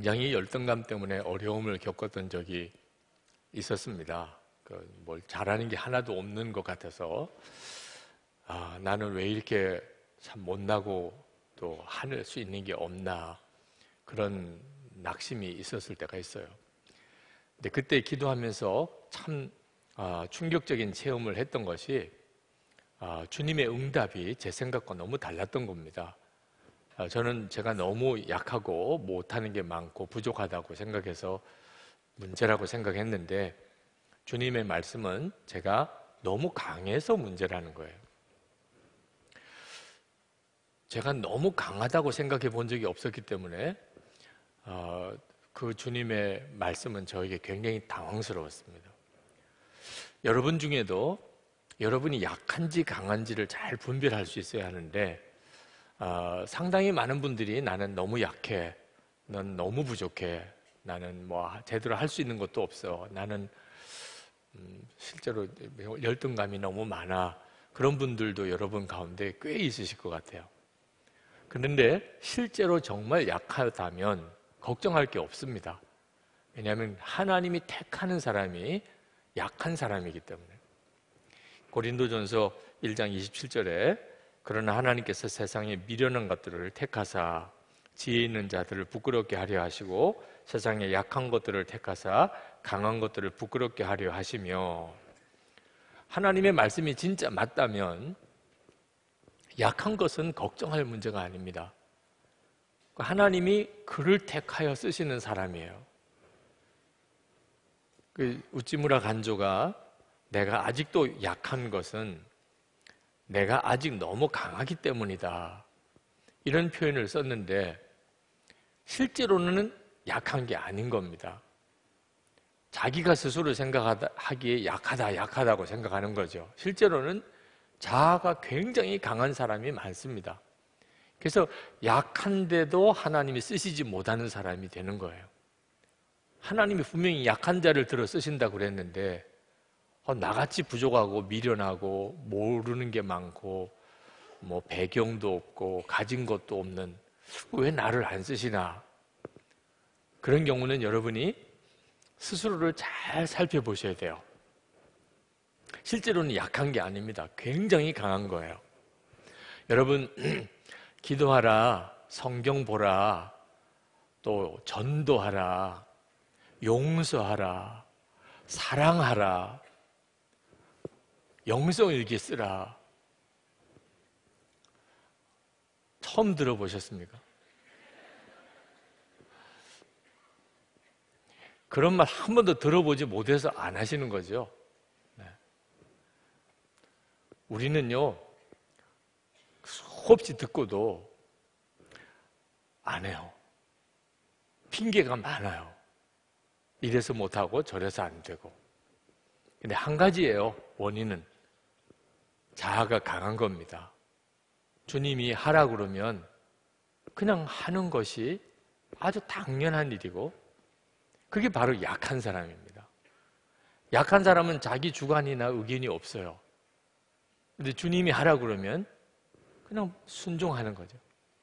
굉장히 열등감 때문에 어려움을 겪었던 적이 있었습니다. 뭘 잘하는 게 하나도 없는 것 같아서 나는 왜 이렇게 참 못나고 또 할 수 있는 게 없나, 그런 낙심이 있었을 때가 있어요. 근데 그때 기도하면서 참 충격적인 체험을 했던 것이 주님의 응답이 제 생각과 너무 달랐던 겁니다. 저는 제가 너무 약하고 못하는 게 많고 부족하다고 생각해서 문제라고 생각했는데, 주님의 말씀은 제가 너무 강해서 문제라는 거예요. 제가 너무 강하다고 생각해 본 적이 없었기 때문에 그 주님의 말씀은 저에게 굉장히 당황스러웠습니다. 여러분 중에도 여러분이 약한지 강한지를 잘 분별할 수 있어야 하는데, 상당히 많은 분들이 나는 너무 약해, 넌 너무 부족해, 나는 뭐 제대로 할 수 있는 것도 없어, 나는 실제로 열등감이 너무 많아, 그런 분들도 여러분 가운데 꽤 있으실 것 같아요. 그런데 실제로 정말 약하다면 걱정할 게 없습니다. 왜냐하면 하나님이 택하는 사람이 약한 사람이기 때문에. 고린도전서 1장 27절에 그러나 하나님께서 세상에 미련한 것들을 택하사 지혜 있는 자들을 부끄럽게 하려 하시고 세상에 약한 것들을 택하사 강한 것들을 부끄럽게 하려 하시며, 하나님의 말씀이 진짜 맞다면 약한 것은 걱정할 문제가 아닙니다. 하나님이 그를 택하여 쓰시는 사람이에요. 우찌무라 간조가 내가 아직도 약한 것은 내가 아직 너무 강하기 때문이다, 이런 표현을 썼는데 실제로는 약한 게 아닌 겁니다. 자기가 스스로 생각하기에 약하다고 생각하는 거죠. 실제로는 자아가 굉장히 강한 사람이 많습니다. 그래서 약한데도 하나님이 쓰시지 못하는 사람이 되는 거예요. 하나님이 분명히 약한 자를 들어 쓰신다고 그랬는데 나같이 부족하고 미련하고 모르는 게 많고 뭐 배경도 없고 가진 것도 없는, 왜 나를 안 쓰시나? 그런 경우는 여러분이 스스로를 잘 살펴보셔야 돼요. 실제로는 약한 게 아닙니다. 굉장히 강한 거예요. 여러분, 기도하라, 성경 보라, 또 전도하라, 용서하라, 사랑하라, 영성일기 쓰라. 처음 들어보셨습니까? 그런 말 한 번도 들어보지 못해서 안 하시는 거죠. 네. 우리는요, 수없이 듣고도 안 해요. 핑계가 많아요. 이래서 못하고 저래서 안 되고. 근데 한 가지예요, 원인은. 자아가 강한 겁니다. 주님이 하라 그러면 그냥 하는 것이 아주 당연한 일이고, 그게 바로 약한 사람입니다. 약한 사람은 자기 주관이나 의견이 없어요. 근데 주님이 하라 그러면 그냥 순종하는 거죠.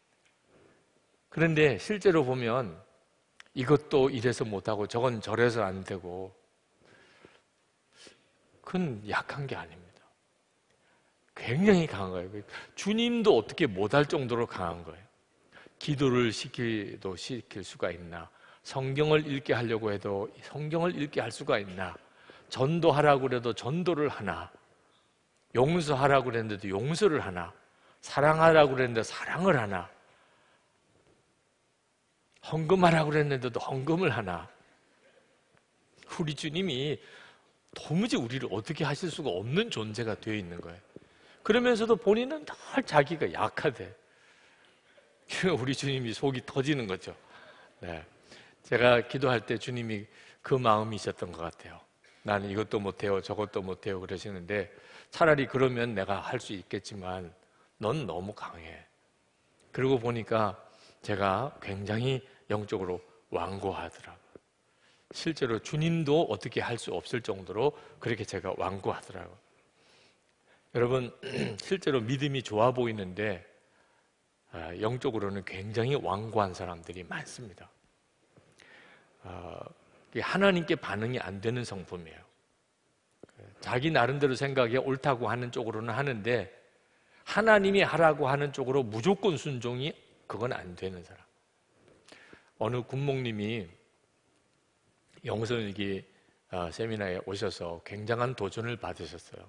그런데 실제로 보면 이것도 이래서 못하고 저건 저래서 안 되고, 그건 약한 게 아닙니다. 굉장히 강한 거예요. 주님도 어떻게 못할 정도로 강한 거예요. 기도를 시킬 수가 있나? 성경을 읽게 하려고 해도 성경을 읽게 할 수가 있나? 전도하라고 그래도 전도를 하나? 용서하라고 그랬는데도 용서를 하나? 사랑하라고 그랬는데 사랑을 하나? 헌금하라고 그랬는데도 헌금을 하나? 우리 주님이 도무지 우리를 어떻게 하실 수가 없는 존재가 되어 있는 거예요. 그러면서도 본인은 늘 자기가 약하대. 우리 주님이 속이 터지는 거죠. 네. 제가 기도할 때 주님이 그 마음이셨던 것 같아요. 나는 이것도 못해요, 저것도 못해요 그러시는데, 차라리 그러면 내가 할 수 있겠지만 넌 너무 강해. 그러고 보니까 제가 굉장히 영적으로 완고하더라고요. 실제로 주님도 어떻게 할 수 없을 정도로 그렇게 제가 완고하더라고요. 여러분, 실제로 믿음이 좋아 보이는데 영적으로는 굉장히 완고한 사람들이 많습니다. 하나님께 반응이 안 되는 성품이에요. 자기 나름대로 생각에 옳다고 하는 쪽으로는 하는데 하나님이 하라고 하는 쪽으로 무조건 순종이 그건 안 되는 사람. 어느 군목님이 영성일기 세미나에 오셔서 굉장한 도전을 받으셨어요.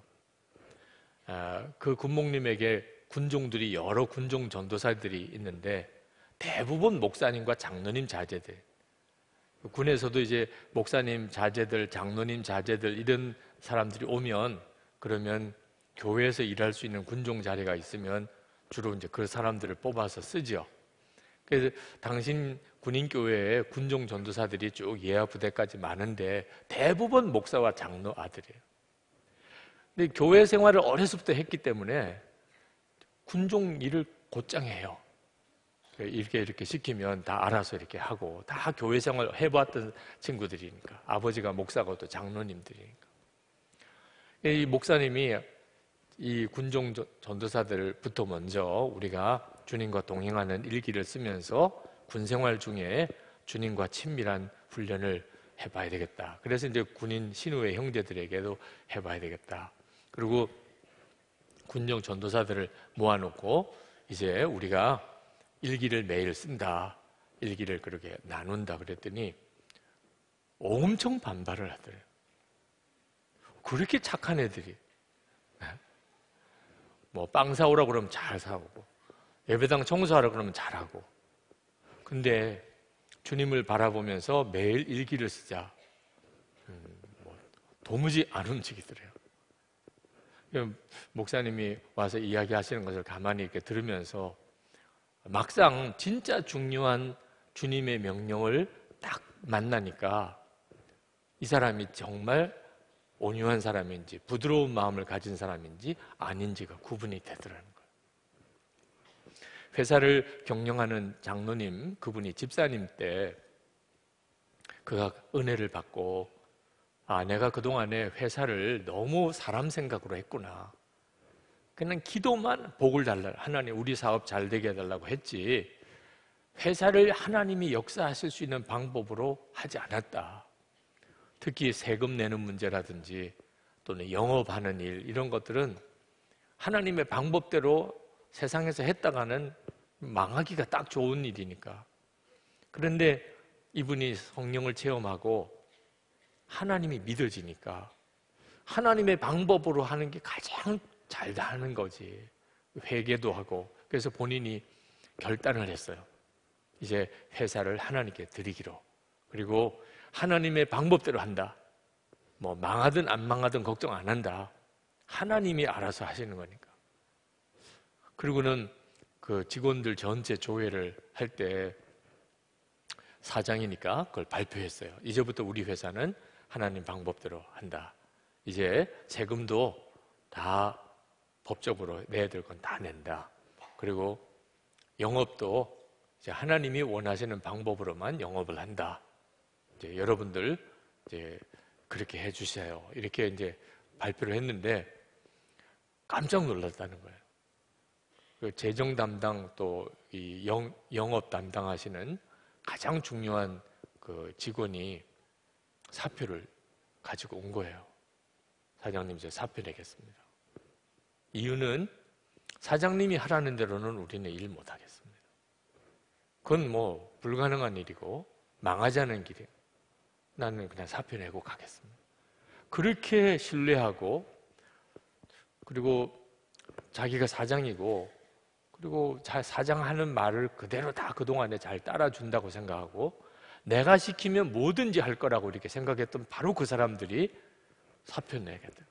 그 군목님에게 군종들이 여러 군종 전도사들이 있는데 대부분 목사님과 장로님 자제들, 군에서도 이제 목사님 자제들, 장로님 자제들 이런 사람들이 오면 그러면 교회에서 일할 수 있는 군종 자리가 있으면 주로 이제 그 사람들을 뽑아서 쓰죠. 그래서 당신 군인교회에 군종 전도사들이 쭉 예하 부대까지 많은데 대부분 목사와 장로 아들이에요. 근데 교회 생활을 어려서부터 했기 때문에 군종 일을 곧장 해요. 이렇게 시키면 다 알아서 이렇게 하고 다 교회 생활 해봤던 친구들이니까 아버지가 목사고 또 장로님들이니까 이 목사님이 이 군종 전도사들부터 먼저 우리가 주님과 동행하는 일기를 쓰면서 군 생활 중에 주님과 친밀한 훈련을 해봐야 되겠다. 그래서 이제 군인 신우의 형제들에게도 해봐야 되겠다. 그리고 군종 전도사들을 모아놓고 이제 우리가 일기를 매일 쓴다. 일기를 그렇게 나눈다 그랬더니 엄청 반발을 하더래요. 그렇게 착한 애들이 뭐 빵 사오라고 그러면 잘 사오고 예배당 청소하라고 그러면 잘하고 근데 주님을 바라보면서 매일 일기를 쓰자 도무지 안 움직이더래요. 목사님이 와서 이야기하시는 것을 가만히 이렇게 들으면서 막상 진짜 중요한 주님의 명령을 딱 만나니까 이 사람이 정말 온유한 사람인지 부드러운 마음을 가진 사람인지 아닌지가 구분이 되더라는 거예요. 회사를 경영하는 장로님, 그분이 집사님 때 그가 은혜를 받고 내가 그동안에 회사를 너무 사람 생각으로 했구나. 그냥 기도만 복을 달라. 하나님 우리 사업 잘 되게 해달라고 했지 회사를 하나님이 역사하실 수 있는 방법으로 하지 않았다. 특히 세금 내는 문제라든지 또는 영업하는 일 이런 것들은 하나님의 방법대로 세상에서 했다가는 망하기가 딱 좋은 일이니까. 그런데 이분이 성령을 체험하고 하나님이 믿어지니까 하나님의 방법으로 하는 게 가장 잘 하는 거지. 회개도 하고. 그래서 본인이 결단을 했어요. 이제 회사를 하나님께 드리기로. 그리고 하나님의 방법대로 한다. 뭐 망하든 안 망하든 걱정 안 한다. 하나님이 알아서 하시는 거니까. 그리고는 그 직원들 전체 조회를 할 때 사장이니까 그걸 발표했어요. 이제부터 우리 회사는 하나님 방법대로 한다. 이제 세금도 다 법적으로 내야 될 건 다 낸다. 그리고 영업도 이제 하나님이 원하시는 방법으로만 영업을 한다. 이제 여러분들 이제 그렇게 해주세요. 이렇게 이제 발표를 했는데 깜짝 놀랐다는 거예요. 그 재정 담당 또 이 영업 담당하시는 가장 중요한 그 직원이 사표를 가지고 온 거예요. 사장님, 저 사표 내겠습니다. 이유는 사장님이 하라는 대로는 우리는 일 못하겠습니다. 그건 뭐 불가능한 일이고 망하지 않은 길이에요. 나는 그냥 사표 내고 가겠습니다. 그렇게 신뢰하고 그리고 자기가 사장이고 그리고 사장하는 말을 그대로 다 그동안에 잘 따라준다고 생각하고 내가 시키면 뭐든지 할 거라고 이렇게 생각했던 바로 그 사람들이 사표 내겠다.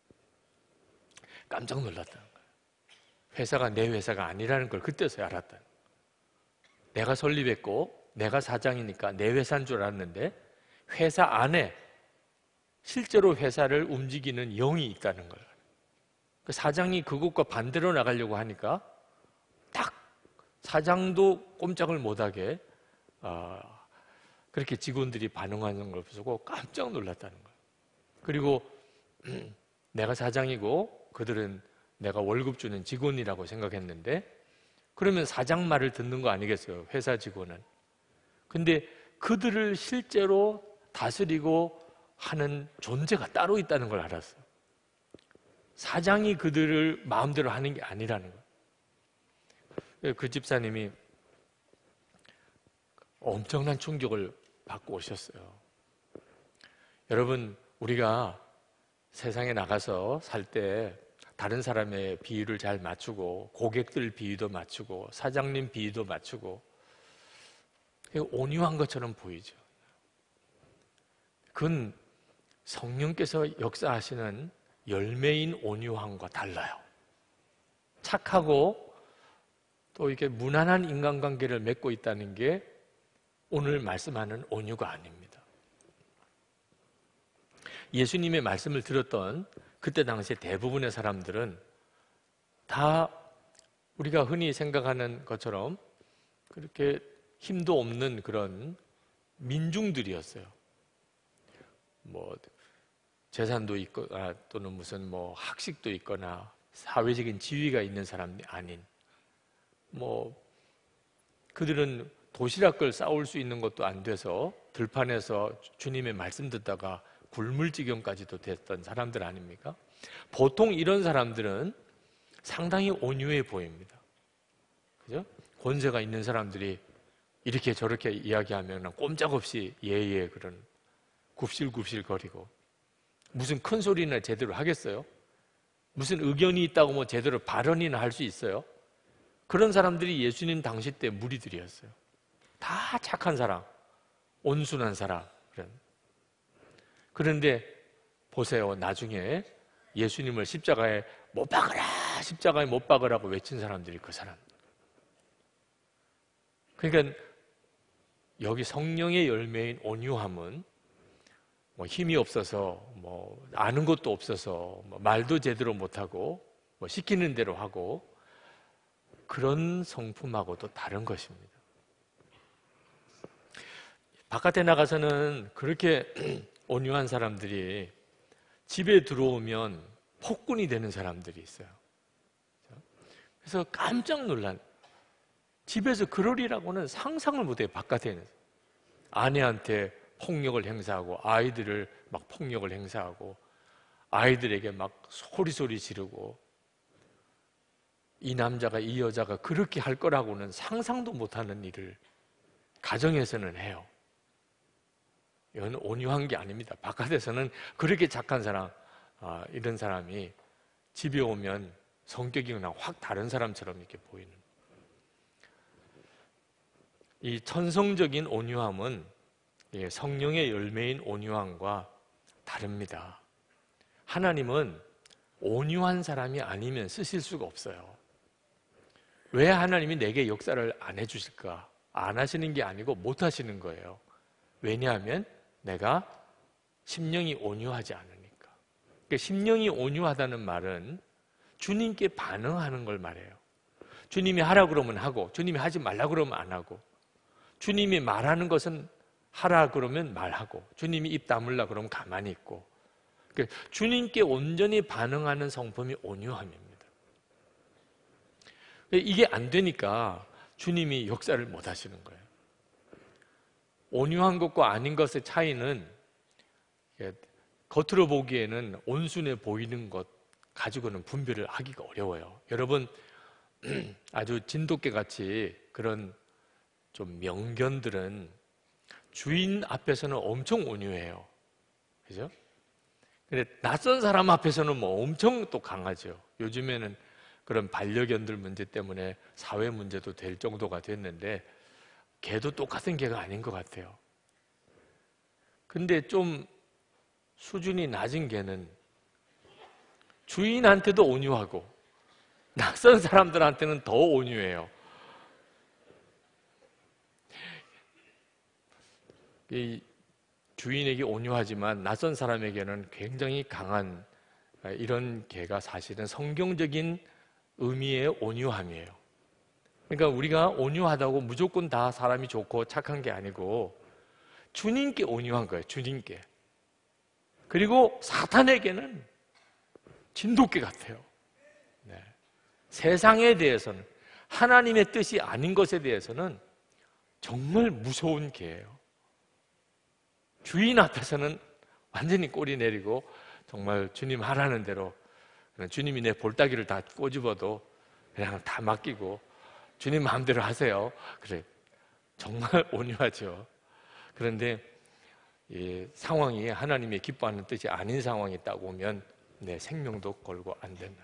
깜짝 놀랐다는 거예요. 회사가 내 회사가 아니라는 걸 그때서야 알았다. 내가 설립했고 내가 사장이니까 내 회사인 줄 알았는데 회사 안에 실제로 회사를 움직이는 영이 있다는 거예요. 그 사장이 그것과 반대로 나가려고 하니까 딱 사장도 꼼짝을 못하게 그렇게 직원들이 반응하는 걸 보고 깜짝 놀랐다는 거예요. 그리고 내가 사장이고 그들은 내가 월급 주는 직원이라고 생각했는데 그러면 사장 말을 듣는 거 아니겠어요? 회사 직원은. 근데 그들을 실제로 다스리고 하는 존재가 따로 있다는 걸 알았어요. 사장이 그들을 마음대로 하는 게 아니라는 거예요. 그 집사님이 엄청난 충격을 받고 오셨어요. 여러분, 우리가 세상에 나가서 살 때 다른 사람의 비유를 잘 맞추고 고객들 비유도 맞추고 사장님 비유도 맞추고 온유한 것처럼 보이죠. 그건 성령께서 역사하시는 열매인 온유함과 달라요. 착하고 또 이렇게 무난한 인간관계를 맺고 있다는 게 오늘 말씀하는 온유가 아닙니다. 예수님의 말씀을 들었던 그때 당시에 대부분의 사람들은 다 우리가 흔히 생각하는 것처럼 그렇게 힘도 없는 그런 민중들이었어요. 뭐 재산도 있고 또는 무슨 뭐 학식도 있거나 사회적인 지위가 있는 사람이 아닌, 뭐 그들은 도시락을 싸올 수 있는 것도 안 돼서 들판에서 주님의 말씀 듣다가 굶을 지경까지도 됐던 사람들 아닙니까? 보통 이런 사람들은 상당히 온유해 보입니다. 그죠? 권세가 있는 사람들이 이렇게 저렇게 이야기하면 꼼짝없이 예예 그런 굽실굽실 거리고, 무슨 큰 소리나 제대로 하겠어요? 무슨 의견이 있다고 뭐 제대로 발언이나 할 수 있어요? 그런 사람들이 예수님 당시 때 무리들이었어요. 다 착한 사람, 온순한 사람. 그런데 보세요. 나중에 예수님을 십자가에 못 박으라, 십자가에 못 박으라고 외친 사람들이 그 사람. 그러니까 여기 성령의 열매인 온유함은 뭐 힘이 없어서 뭐 아는 것도 없어서 뭐 말도 제대로 못하고 뭐 시키는 대로 하고 그런 성품하고도 다른 것입니다. 바깥에 나가서는 그렇게 온유한 사람들이 집에 들어오면 폭군이 되는 사람들이 있어요. 그래서 깜짝 놀란, 집에서 그러리라고는 상상을 못해요. 바깥에는 아내한테 폭력을 행사하고 아이들을 막 폭력을 행사하고 아이들에게 막 소리소리 지르고, 이 남자가 이 여자가 그렇게 할 거라고는 상상도 못하는 일을 가정에서는 해요. 이건 온유한 게 아닙니다. 바깥에서는 그렇게 착한 사람, 이런 사람이 집에 오면 성격이 그냥 확 다른 사람처럼 이렇게 보이는, 이 천성적인 온유함은 성령의 열매인 온유함과 다릅니다. 하나님은 온유한 사람이 아니면 쓰실 수가 없어요. 왜 하나님이 내게 역사를 안 해주실까? 안 하시는 게 아니고 못 하시는 거예요. 왜냐하면 내가 심령이 온유하지 않으니까. 그러니까 심령이 온유하다는 말은 주님께 반응하는 걸 말해요. 주님이 하라 그러면 하고, 주님이 하지 말라 그러면 안 하고, 주님이 말하는 것은 하라 그러면 말하고, 주님이 입 다물라 그러면 가만히 있고, 그러니까 주님께 온전히 반응하는 성품이 온유함입니다. 이게 안 되니까 주님이 역사를 못 하시는 거예요. 온유한 것과 아닌 것의 차이는 겉으로 보기에는 온순해 보이는 것 가지고는 분별을 하기가 어려워요. 여러분, 아주 진돗개 같이 그런 좀 명견들은 주인 앞에서는 엄청 온유해요. 그죠? 근데 낯선 사람 앞에서는 뭐 엄청 또 강하죠. 요즘에는 그런 반려견들 문제 때문에 사회 문제도 될 정도가 됐는데, 개도 똑같은 개가 아닌 것 같아요. 근데 좀 수준이 낮은 개는 주인한테도 온유하고 낯선 사람들한테는 더 온유해요. 이 주인에게 온유하지만 낯선 사람에게는 굉장히 강한 이런 개가 사실은 성경적인 의미의 온유함이에요. 그러니까 우리가 온유하다고 무조건 다 사람이 좋고 착한 게 아니고 주님께 온유한 거예요. 주님께. 그리고 사탄에게는 진돗개 같아요. 네. 세상에 대해서는, 하나님의 뜻이 아닌 것에 대해서는 정말 무서운 개예요. 주인 앞에서는 완전히 꼬리 내리고 정말 주님 하라는 대로 주님이 내 볼따기를 다 꼬집어도 그냥 다 맡기고 주님 마음대로 하세요. 그래 정말 온유하죠. 그런데 이 상황이 하나님이 기뻐하는 뜻이 아닌 상황이 딱 오면 내 생명도 걸고 안 되는.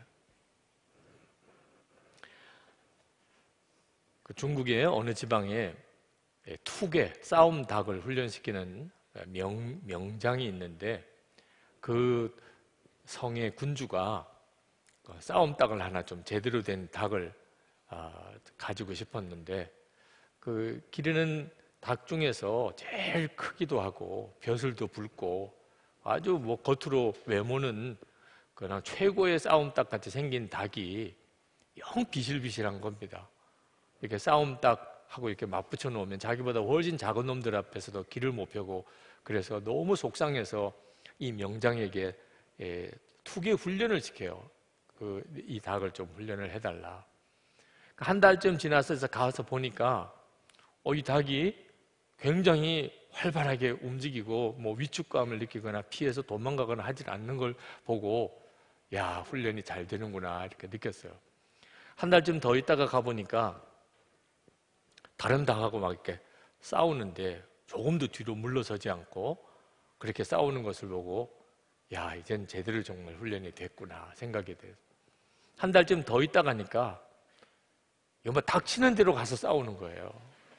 그 중국의 어느 지방에 투개, 싸움 닭을 훈련시키는 명장이 있는데 그 성의 군주가 싸움 닭을 하나 좀 제대로 된 닭을 가지고 싶었는데 그 기르는 닭 중에서 제일 크기도 하고 벼슬도 붉고 아주 뭐 겉으로 외모는 그냥 최고의 싸움 닭 같이 생긴 닭이 영 비실비실한 겁니다. 이렇게 싸움 닭하고 이렇게 맞붙여 놓으면 자기보다 훨씬 작은 놈들 앞에서도 기를 못 펴고 그래서 너무 속상해서 이 명장에게 투기 훈련을 시켜요. 이 닭을 좀 훈련을 해달라. 한 달쯤 지나서 가서 보니까 이 닭이 굉장히 활발하게 움직이고 뭐 위축감을 느끼거나 피해서 도망가거나 하질 않는 걸 보고 야 훈련이 잘 되는구나 이렇게 느꼈어요. 한 달쯤 더 있다가 가보니까 다른 닭하고 막 이렇게 싸우는데 조금도 뒤로 물러서지 않고 그렇게 싸우는 것을 보고 야 이젠 제대로 정말 훈련이 됐구나 생각이 돼요. 한 달쯤 더 있다 가니까 뭐 닥치는 대로 가서 싸우는 거예요.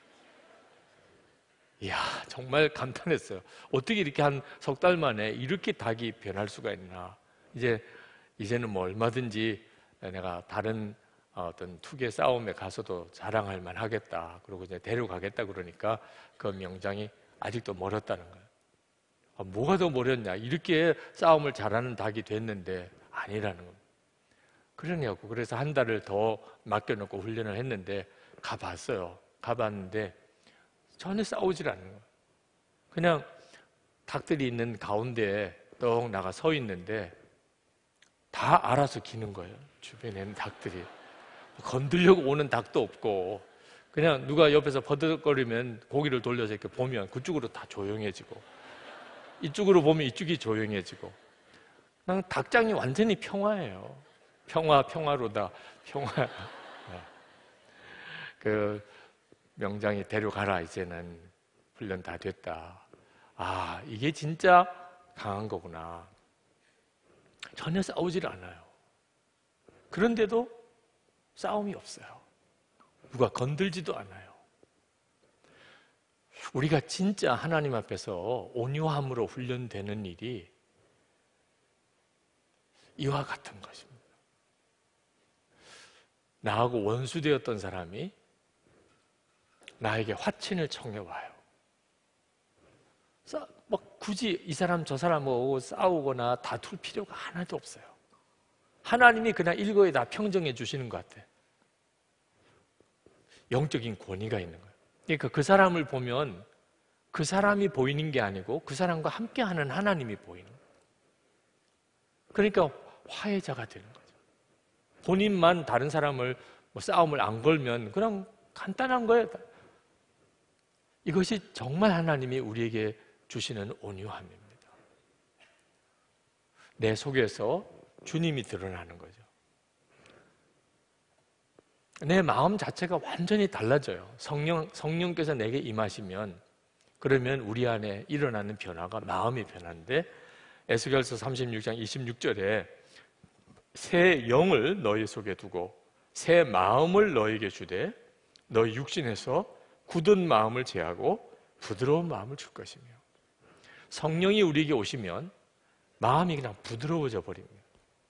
이야 정말 감탄했어요. 어떻게 이렇게 한 석 달 만에 이렇게 닭이 변할 수가 있나. 이제는 뭐 얼마든지 내가 다른 어떤 투기 싸움에 가서도 자랑할 만하겠다. 그리고 이제 데려가겠다 그러니까 그 명장이 아직도 멀었다는 거예요. 뭐가 더 멀었냐? 이렇게 싸움을 잘하는 닭이 됐는데 아니라는 겁니다. 그러냐고. 그래서 한 달을 더 맡겨놓고 훈련을 했는데 가봤어요. 가봤는데 전혀 싸우질 않는 거예요. 그냥 닭들이 있는 가운데에 떡 나가 서 있는데 다 알아서 기는 거예요. 주변에는 닭들이. 건들려고 오는 닭도 없고 그냥 누가 옆에서 버덕거리면 고기를 돌려서 이렇게 보면 그쪽으로 다 조용해지고 이쪽으로 보면 이쪽이 조용해지고 그냥 닭장이 완전히 평화예요. 평화로다. 평화. 그 명장이 데려가라. 이제는 훈련 다 됐다. 아 이게 진짜 강한 거구나. 전혀 싸우질 않아요. 그런데도 싸움이 없어요. 누가 건들지도 않아요. 우리가 진짜 하나님 앞에서 온유함으로 훈련되는 일이 이와 같은 것입니다. 나하고 원수되었던 사람이 나에게 화친을 청해와요. 막 굳이 이 사람 저 사람하고 싸우거나 다툴 필요가 하나도 없어요. 하나님이 그냥 일거에 다 평정해 주시는 것 같아요. 영적인 권위가 있는 거예요. 그러니까 그 사람을 보면 그 사람이 보이는 게 아니고 그 사람과 함께하는 하나님이 보이는 거예요. 그러니까 화해자가 되는 거죠. 본인만 다른 사람을 싸움을 안 걸면 그냥 간단한 거예요. 이것이 정말 하나님이 우리에게 주시는 온유함입니다. 내 속에서 주님이 드러나는 거죠. 내 마음 자체가 완전히 달라져요. 성령께서 내게 임하시면 그러면 우리 안에 일어나는 변화가 마음의 변화인데 에스겔서 36장 26절에 새 영을 너희 속에 두고 새 마음을 너희에게 주되 너희 육신에서 굳은 마음을 제하고 부드러운 마음을 줄 것이며 성령이 우리에게 오시면 마음이 그냥 부드러워져 버립니다.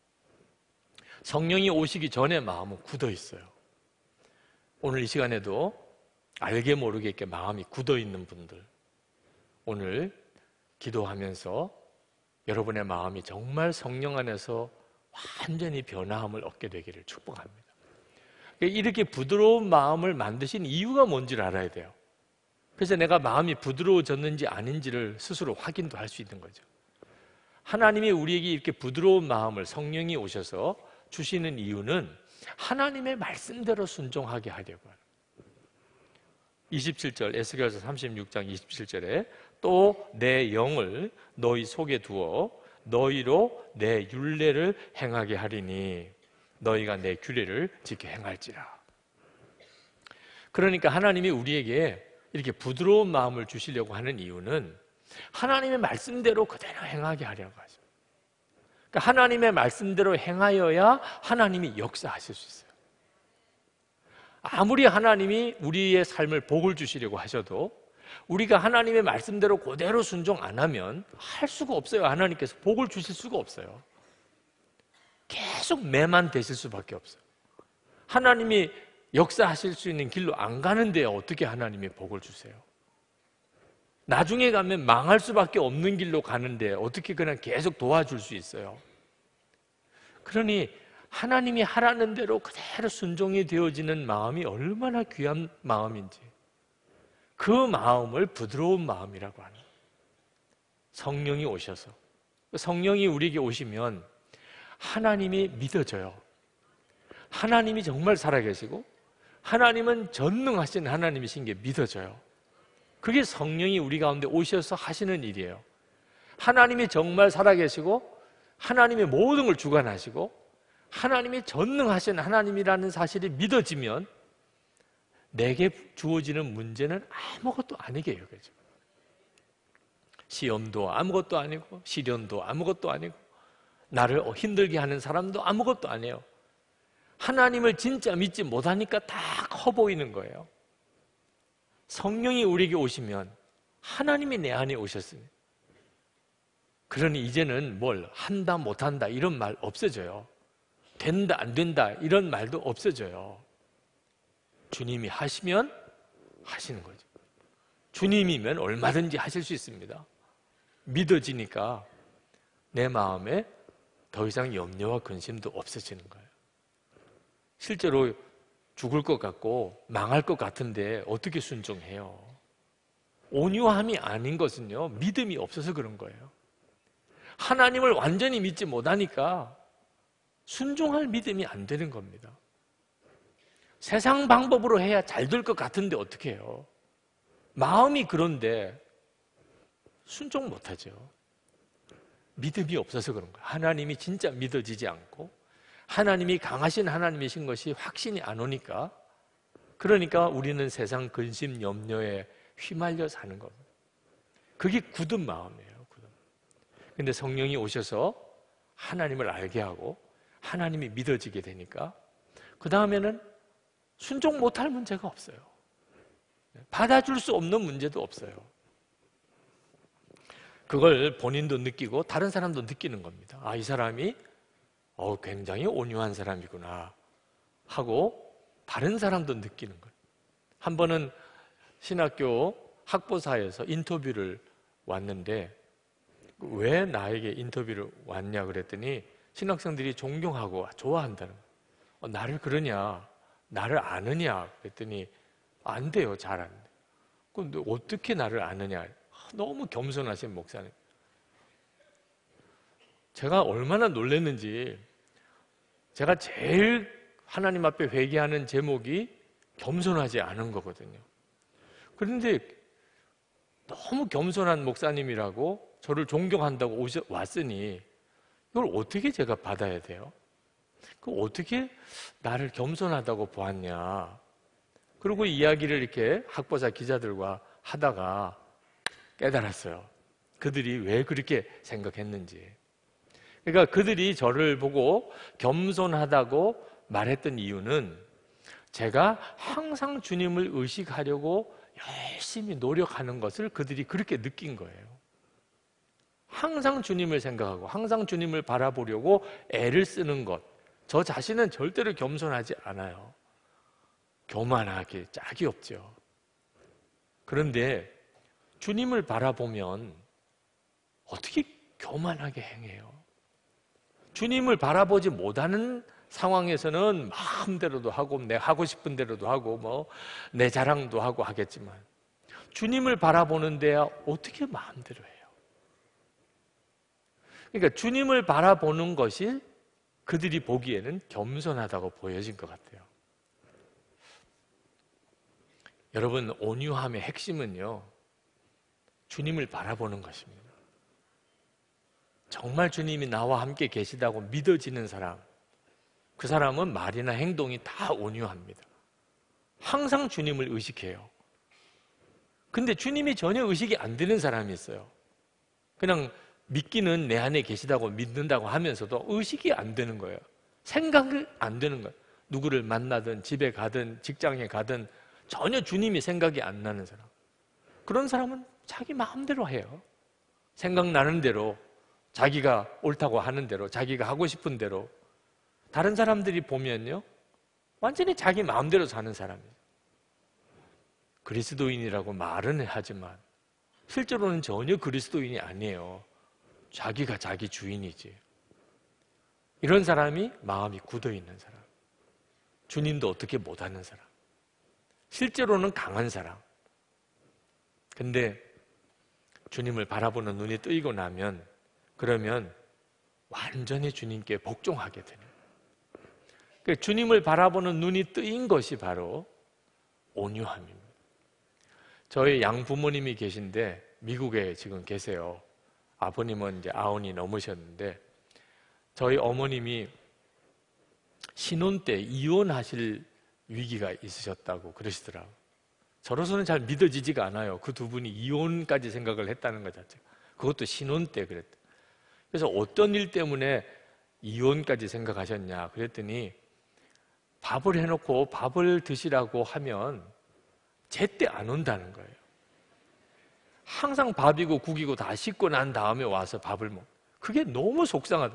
성령이 오시기 전에 마음은 굳어 있어요. 오늘 이 시간에도 알게 모르게 이렇게 마음이 굳어 있는 분들 오늘 기도하면서 여러분의 마음이 정말 성령 안에서 완전히 변화함을 얻게 되기를 축복합니다. 이렇게 부드러운 마음을 만드신 이유가 뭔지를 알아야 돼요. 그래서 내가 마음이 부드러워졌는지 아닌지를 스스로 확인도 할 수 있는 거죠. 하나님이 우리에게 이렇게 부드러운 마음을 성령이 오셔서 주시는 이유는 하나님의 말씀대로 순종하게 하려고 하는 27절 에스겔서 36장 27절에 또 내 영을 너희 속에 두어 너희로 내 율례를 행하게 하리니 너희가 내 규례를 지켜 행할지라. 그러니까 하나님이 우리에게 이렇게 부드러운 마음을 주시려고 하는 이유는 하나님의 말씀대로 그대로 행하게 하려고 하죠. 그러니까 하나님의 말씀대로 행하여야 하나님이 역사하실 수 있어요. 아무리 하나님이 우리의 삶을 복을 주시려고 하셔도 우리가 하나님의 말씀대로 그대로 순종 안 하면 할 수가 없어요. 하나님께서 복을 주실 수가 없어요. 계속 매만 되실 수밖에 없어요. 하나님이 역사하실 수 있는 길로 안 가는데 어떻게 하나님이 복을 주세요? 나중에 가면 망할 수밖에 없는 길로 가는데 어떻게 그냥 계속 도와줄 수 있어요? 그러니 하나님이 하라는 대로 그대로 순종이 되어지는 마음이 얼마나 귀한 마음인지, 그 마음을 부드러운 마음이라고 하는, 성령이 오셔서, 성령이 우리에게 오시면 하나님이 믿어져요. 하나님이 정말 살아계시고 하나님은 전능하신 하나님이신 게 믿어져요. 그게 성령이 우리 가운데 오셔서 하시는 일이에요. 하나님이 정말 살아계시고 하나님의 모든 걸 주관하시고 하나님이 전능하신 하나님이라는 사실이 믿어지면 내게 주어지는 문제는 아무것도 아니게 여겨져요. 시험도 아무것도 아니고 시련도 아무것도 아니고 나를 힘들게 하는 사람도 아무것도 아니에요. 하나님을 진짜 믿지 못하니까 다 커 보이는 거예요. 성령이 우리에게 오시면 하나님이 내 안에 오셨으니, 그러니 이제는 뭘 한다 못한다 이런 말 없어져요. 된다 안 된다 이런 말도 없어져요. 주님이 하시면 하시는 거죠. 주님이면 얼마든지 하실 수 있습니다. 믿어지니까 내 마음에 더 이상 염려와 근심도 없어지는 거예요. 실제로 죽을 것 같고 망할 것 같은데 어떻게 순종해요? 온유함이 아닌 것은요, 믿음이 없어서 그런 거예요. 하나님을 완전히 믿지 못하니까 순종할 믿음이 안 되는 겁니다. 세상 방법으로 해야 잘 될 것 같은데 어떻게 해요? 마음이 그런데 순종 못하죠. 믿음이 없어서 그런 거예요. 하나님이 진짜 믿어지지 않고 하나님이 강하신 하나님이신 것이 확신이 안 오니까, 그러니까 우리는 세상 근심 염려에 휘말려 사는 겁니다. 그게 굳은 마음이에요. 그런데 성령이 오셔서 하나님을 알게 하고 하나님이 믿어지게 되니까 그 다음에는 순종 못할 문제가 없어요. 받아줄 수 없는 문제도 없어요. 그걸 본인도 느끼고 다른 사람도 느끼는 겁니다. 아, 이 사람이 굉장히 온유한 사람이구나 하고 다른 사람도 느끼는 거예요. 한 번은 신학교 학보사에서 인터뷰를 왔는데 왜 나에게 인터뷰를 왔냐 그랬더니 신학생들이 존경하고 좋아한다는 거예요. 나를 그러냐, 나를 아느냐 그랬더니 안 돼요, 잘 안 돼. 근데 어떻게 나를 아느냐, 너무 겸손하신 목사님. 제가 얼마나 놀랐는지, 제가 제일 하나님 앞에 회개하는 제목이 겸손하지 않은 거거든요. 그런데 너무 겸손한 목사님이라고 저를 존경한다고 왔으니 이걸 어떻게 제가 받아야 돼요? 어떻게 나를 겸손하다고 보았냐. 그리고 이야기를 이렇게 학보사 기자들과 하다가 깨달았어요. 그들이 왜 그렇게 생각했는지. 그러니까 그들이 저를 보고 겸손하다고 말했던 이유는 제가 항상 주님을 의식하려고 열심히 노력하는 것을 그들이 그렇게 느낀 거예요. 항상 주님을 생각하고 항상 주님을 바라보려고 애를 쓰는 것, 저 자신은 절대로 겸손하지 않아요. 교만하게 짝이 없죠. 그런데 주님을 바라보면 어떻게 교만하게 행해요? 주님을 바라보지 못하는 상황에서는 마음대로도 하고 내 하고 싶은 대로도 하고 내 자랑도 하고 하겠지만 주님을 바라보는 데야 어떻게 마음대로 해요? 그러니까 주님을 바라보는 것이 그들이 보기에는 겸손하다고 보여진 것 같아요. 여러분, 온유함의 핵심은요, 주님을 바라보는 것입니다. 정말 주님이 나와 함께 계시다고 믿어지는 사람, 그 사람은 말이나 행동이 다 온유합니다. 항상 주님을 의식해요. 근데 주님이 전혀 의식이 안 되는 사람이 있어요. 그냥 믿기는 내 안에 계시다고 믿는다고 하면서도 의식이 안 되는 거예요. 생각이 안 되는 거예요. 누구를 만나든 집에 가든 직장에 가든 전혀 주님이 생각이 안 나는 사람. 그런 사람은 자기 마음대로 해요. 생각나는 대로, 자기가 옳다고 하는 대로, 자기가 하고 싶은 대로. 다른 사람들이 보면요, 완전히 자기 마음대로 사는 사람이에요. 그리스도인이라고 말은 하지만 실제로는 전혀 그리스도인이 아니에요. 자기가 자기 주인이지. 이런 사람이 마음이 굳어있는 사람, 주님도 어떻게 못하는 사람, 실제로는 강한 사람. 근데 주님을 바라보는 눈이 뜨이고 나면, 그러면 완전히 주님께 복종하게 되는 거예요. 주님을 바라보는 눈이 뜨인 것이 바로 온유함입니다. 저희 양부모님이 계신데 미국에 지금 계세요. 아버님은 이제 90이 넘으셨는데 저희 어머님이 신혼 때 이혼하실 위기가 있으셨다고 그러시더라고요. 저로서는 잘 믿어지지가 않아요. 그 두 분이 이혼까지 생각을 했다는 것 자체가. 그것도 신혼 때 그랬다. 그래서 어떤 일 때문에 이혼까지 생각하셨냐 그랬더니 밥을 해놓고 밥을 드시라고 하면 제때 안 온다는 거예요. 항상 밥이고 국이고 다 씻고 난 다음에 와서 밥을 먹. 그게 너무 속상하다.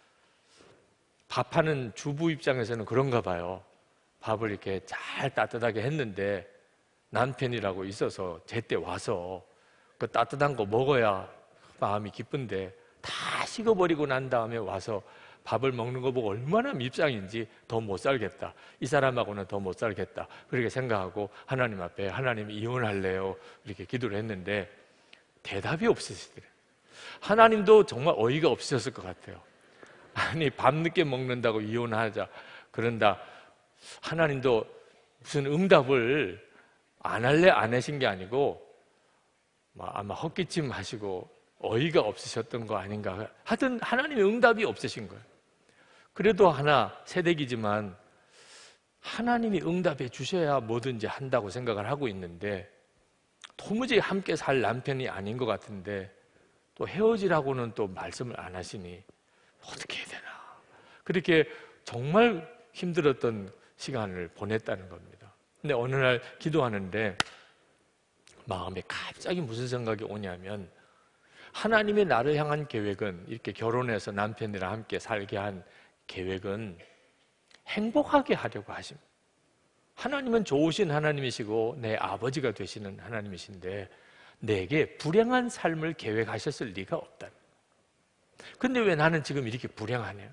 밥하는 주부 입장에서는 그런가 봐요. 밥을 이렇게 잘 따뜻하게 했는데 남편이라고 있어서 제때 와서 그 따뜻한 거 먹어야 마음이 기쁜데 다 식어버리고 난 다음에 와서 밥을 먹는 거 보고 얼마나 밉상인지 더 못 살겠다. 이 사람하고는 더 못 살겠다. 그렇게 생각하고 하나님 앞에 하나님 이혼할래요? 이렇게 기도를 했는데 대답이 없으시더래요. 하나님도 정말 어이가 없으셨을 것 같아요. 아니 밤늦게 먹는다고 이혼하자 그런다. 하나님도 무슨 응답을 안 할래 안 하신 게 아니고 아마 헛기침 하시고 어이가 없으셨던 거 아닌가. 하여튼 하나님의 응답이 없으신 거예요. 그래도 하나 새댁이지만 하나님이 응답해 주셔야 뭐든지 한다고 생각을 하고 있는데 도무지 함께 살 남편이 아닌 것 같은데 또 헤어지라고는 또 말씀을 안 하시니 어떻게 해야 되나. 그렇게 정말 힘들었던 시간을 보냈다는 겁니다. 근데 어느 날 기도하는데 마음에 갑자기 무슨 생각이 오냐면 하나님의 나를 향한 계획은 이렇게 결혼해서 남편이랑 함께 살게 한 계획은 행복하게 하려고 하십니다. 하나님은 좋으신 하나님이시고 내 아버지가 되시는 하나님이신데 내게 불행한 삶을 계획하셨을 리가 없다. 근데 왜 나는 지금 이렇게 불행하냐?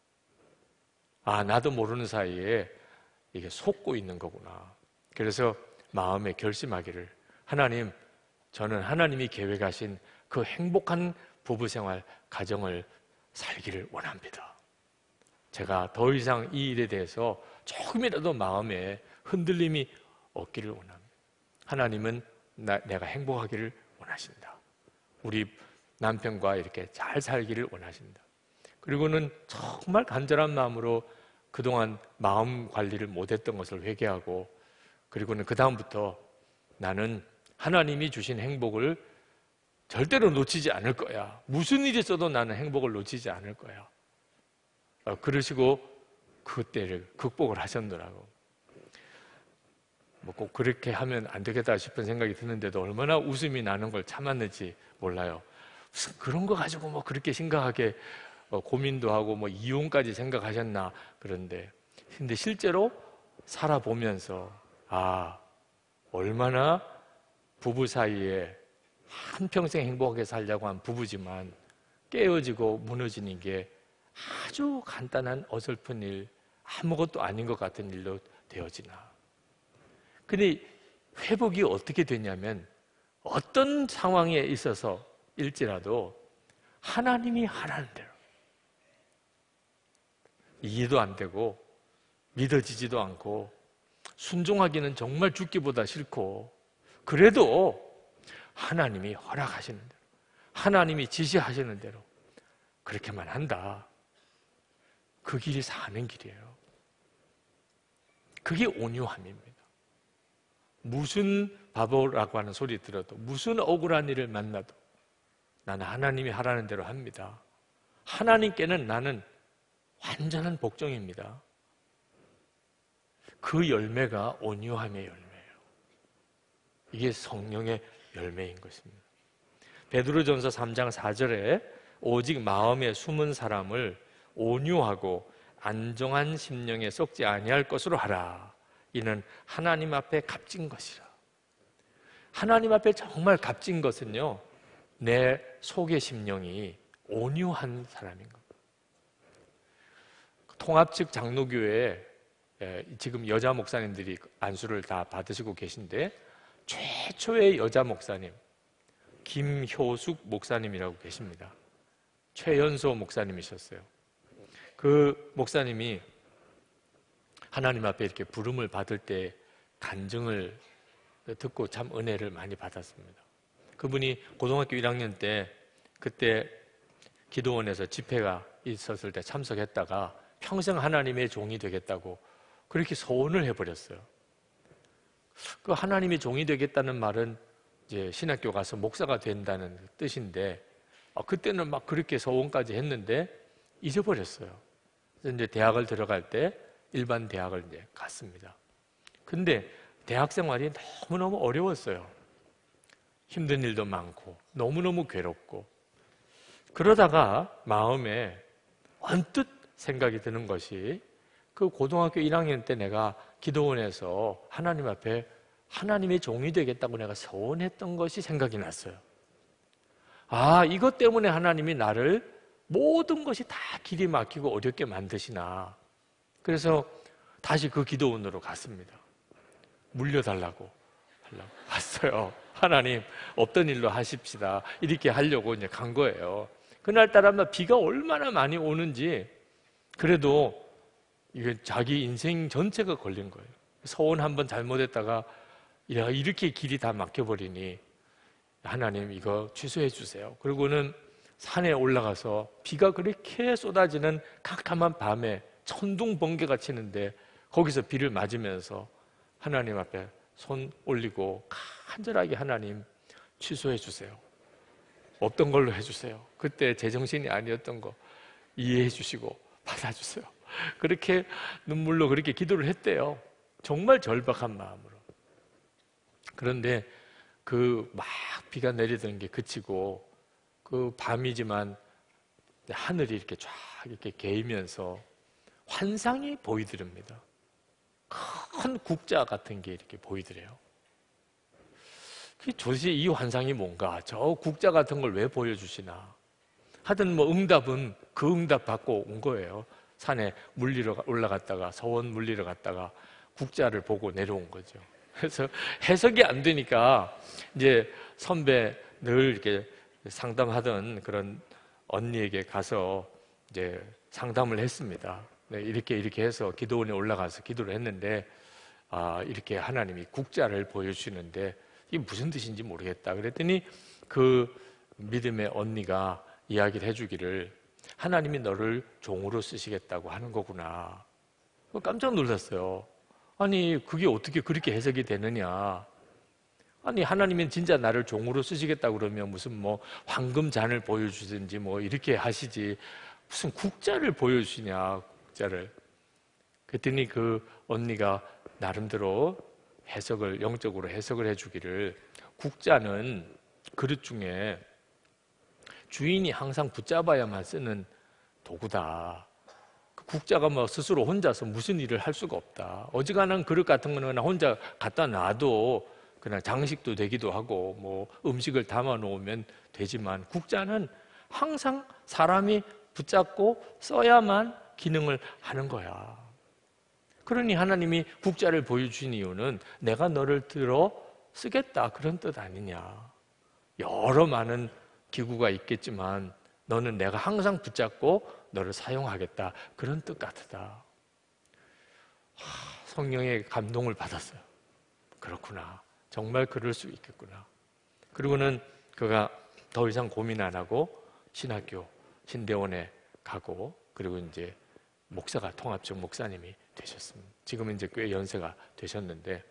나도 모르는 사이에 이게 속고 있는 거구나. 그래서 마음에 결심하기를 하나님, 저는 하나님이 계획하신 그 행복한 부부생활, 가정을 살기를 원합니다. 제가 더 이상 이 일에 대해서 조금이라도 마음에 흔들림이 없기를 원합니다. 하나님은 내가 행복하기를 원하신다. 우리 남편과 이렇게 잘 살기를 원하신다. 그리고는 정말 간절한 마음으로 그동안 마음 관리를 못했던 것을 회개하고 그리고는 그 다음부터 나는 하나님이 주신 행복을 절대로 놓치지 않을 거야. 무슨 일이 있어도 나는 행복을 놓치지 않을 거야. 그러시고 그때를 극복을 하셨더라고. 꼭 그렇게 하면 안 되겠다 싶은 생각이 드는데도 얼마나 웃음이 나는 걸 참았는지 몰라요. 무슨 그런 거 가지고 그렇게 심각하게 고민도 하고 이혼까지 생각하셨나 그런데 근데 실제로 살아보면서 얼마나 부부 사이에 한평생 행복하게 살려고 한 부부지만 깨어지고 무너지는 게 아주 간단한 어설픈 일, 아무것도 아닌 것 같은 일로 되어지나. 근데 회복이 어떻게 되냐면 어떤 상황에 있어서 일지라도 하나님이 하라는 대로 이해도 안 되고 믿어지지도 않고 순종하기는 정말 죽기보다 싫고 그래도 하나님이 허락하시는 대로, 하나님이 지시하시는 대로 그렇게만 한다. 그 길이 사는 길이에요. 그게 온유함입니다. 무슨 바보라고 하는 소리 들어도, 무슨 억울한 일을 만나도 나는 하나님이 하라는 대로 합니다. 하나님께는 나는 완전한 복종입니다. 그 열매가 온유함의 열매예요. 이게 성령의 열매인 것입니다. 베드로전서 3장 4절에 오직 마음에 숨은 사람을 온유하고 안정한 심령에 썩지 아니할 것으로 하라. 이는 하나님 앞에 값진 것이라. 하나님 앞에 정말 값진 것은요, 내 속의 심령이 온유한 사람인 겁니다. 통합 측 장로교회에 지금 여자 목사님들이 안수를 다 받으시고 계신데, 최초의 여자 목사님 김효숙 목사님이라고 계십니다. 최연소 목사님이셨어요. 그 목사님이 하나님 앞에 이렇게 부름을 받을 때 간증을 듣고 참 은혜를 많이 받았습니다. 그분이 고등학교 1학년 때 그때 기도원에서 집회가 있었을 때 참석했다가 평생 하나님의 종이 되겠다고 그렇게 소원을 해버렸어요. 그 하나님의 종이 되겠다는 말은 이제 신학교 가서 목사가 된다는 뜻인데, 그때는 막 그렇게 소원까지 했는데 잊어버렸어요. 그래서 이제 대학을 들어갈 때 일반 대학을 이제 갔습니다. 근데 대학 생활이 너무너무 어려웠어요. 힘든 일도 많고 너무너무 괴롭고, 그러다가 마음에 언뜻 생각이 드는 것이, 그 고등학교 1학년 때 내가 기도원에서 하나님 앞에 하나님의 종이 되겠다고 내가 소원했던 것이 생각이 났어요. 아, 이것 때문에 하나님이 나를 모든 것이 다 길이 막히고 어렵게 만드시나. 그래서 다시 그 기도원으로 갔습니다. 물려달라고 갔어요. 하나님, 없던 일로 하십시다. 이렇게 하려고 이제 간 거예요. 그날따라 비가 얼마나 많이 오는지, 그래도 이게 자기 인생 전체가 걸린 거예요. 소원 한번 잘못했다가 이렇게 길이 다 막혀버리니 하나님 이거 취소해 주세요. 그리고는 산에 올라가서 비가 그렇게 쏟아지는 캄캄한 밤에 천둥 번개가 치는데 거기서 비를 맞으면서 하나님 앞에 손 올리고 간절하게 하나님 취소해 주세요. 없던 걸로 해주세요. 그때 제정신이 아니었던 거 이해해 주시고 받아주세요. 그렇게 눈물로 그렇게 기도를 했대요. 정말 절박한 마음으로. 그런데 그 막 비가 내리던 게 그치고 그 밤이지만 하늘이 이렇게 쫙 이렇게 개이면서 환상이 보이더랍니다. 큰 국자 같은 게 이렇게 보이더래요. 도대체 이 환상이 뭔가, 저 국자 같은 걸 왜 보여주시나. 하여튼 응답은 그 응답 받고 온 거예요. 산에 물리러 올라갔다가 서원 물리러 갔다가 국자를 보고 내려온 거죠. 그래서 해석이 안 되니까 이제 선배 늘 이렇게 상담하던 그런 언니에게 가서 이제 상담을 했습니다. 네, 이렇게 해서 기도원에 올라가서 기도를 했는데, 이렇게 하나님이 국자를 보여주시는데 이게 무슨 뜻인지 모르겠다. 그랬더니 그 믿음의 언니가 이야기를 해주기를, 하나님이 너를 종으로 쓰시겠다고 하는 거구나. 깜짝 놀랐어요. 아니, 그게 어떻게 그렇게 해석이 되느냐. 아니, 하나님은 진짜 나를 종으로 쓰시겠다고 그러면 무슨 황금잔을 보여주든지 이렇게 하시지, 무슨 국자를 보여주시냐, 국자를. 그랬더니 그 언니가 나름대로 영적으로 해석을 해주기를, 국자는 그릇 중에 주인이 항상 붙잡아야만 쓰는 도구다. 국자가 스스로 혼자서 무슨 일을 할 수가 없다. 어지간한 그릇 같은 거는 그냥 혼자 갖다 놔도 그냥 장식도 되기도 하고 음식을 담아 놓으면 되지만, 국자는 항상 사람이 붙잡고 써야만 기능을 하는 거야. 그러니 하나님이 국자를 보여주신 이유는 내가 너를 들어 쓰겠다, 그런 뜻 아니냐. 여러 많은 기구가 있겠지만 너는 내가 항상 붙잡고 너를 사용하겠다, 그런 뜻 같다. 성령의 감동을 받았어요. 그렇구나, 정말 그럴 수 있겠구나. 그리고는 그가 더 이상 고민 안 하고 신학교, 신대원에 가고, 그리고 이제 목사가 통합적 목사님이 되셨습니다. 지금은 이제 꽤 연세가 되셨는데,